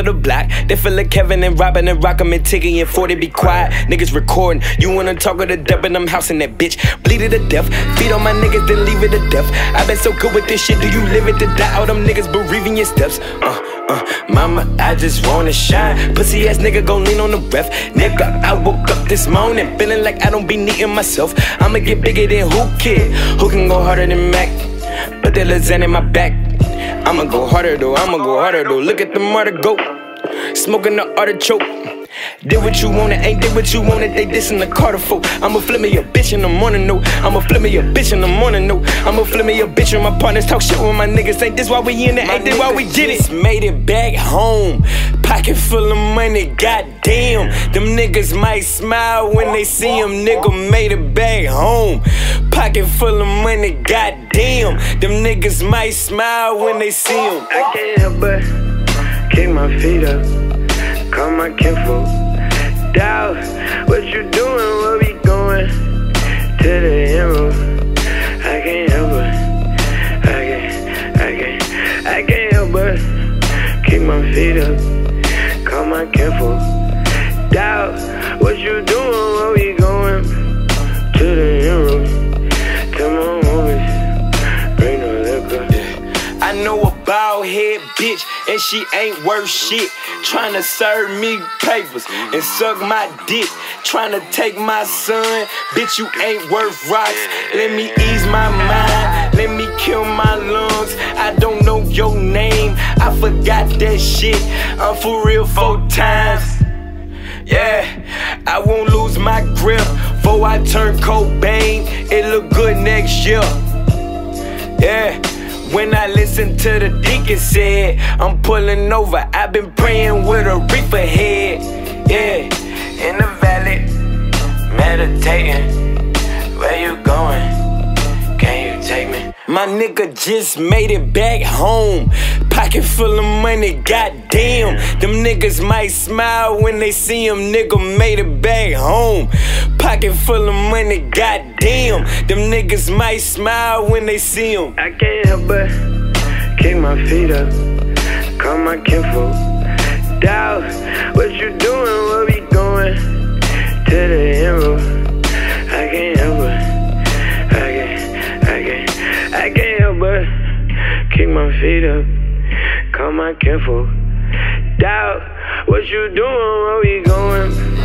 of the block. They feel like Kevin and Robin and Rock'em and Tiggy and 40 be quiet. Niggas recording, you wanna talk of the dub and I'm housing that bitch. Bleed it to death, feed on my niggas, then leave it to death. I been so good with this shit, do you live it to die? All them niggas bereaving your steps. Mama, I just wanna shine. Pussy ass nigga gon' lean on the ref. Nigga, I woke up this morning feeling like I don't be needing myself. I'ma get bigger than who kid? Who can go harder than Mac? Put that lasagna in my back. I'ma go harder though, I'ma go harder though. Look at the martyr go, smoking the artichoke. Did what you wanted, ain't did what you wanted. They dissin' the Carter folk. I'ma flip me a bitch in the morning, no. I'ma flip me a bitch in the morning, no. I'ma flip me a bitch when my partners talk shit with my niggas. Ain't this why we in it? Ain't this why we get it? Made it back home, pocket full of money. Goddamn, them niggas might smile when they see him. Nigga made it back home, pocket full of money. Goddamn, them niggas might smile when they see him. I can't help but kick my feet up, call my kinfolk. Dawg, what you doing? Where we going? To the end. I can't help but, I can't help but kick my feet up, call my kinfolk. Dawg, what you doing? Where we going? To the end. Tell my homies, bring no liquor. I know a bald head bitch and she ain't worth shit. Tryna serve me papers and suck my dick. Tryna take my son, bitch you ain't worth rocks. Let me ease my mind, let me kill my lungs. I don't know your name, I forgot that shit. I'm for real 4 times. Yeah, I won't lose my grip before I turn Cobain. It look good next year. Yeah, when I listen to the deacon said I'm pulling over, I've been praying with a reefer head. Yeah, in the valley, meditating. Where you going? Can you take me? My nigga just made it back home, pocket full of money. Goddamn, them niggas might smile when they see him. Nigga made it back home, pocket full of money. Goddamn, them niggas might smile when they see him. I can't help but kick my feet up, call my kinfolk. Dawg, what you doing? Where we going? To the end. I can't help but, I can't help but kick my feet up, call my kinfolk. Dawg, what you doing? Where we going?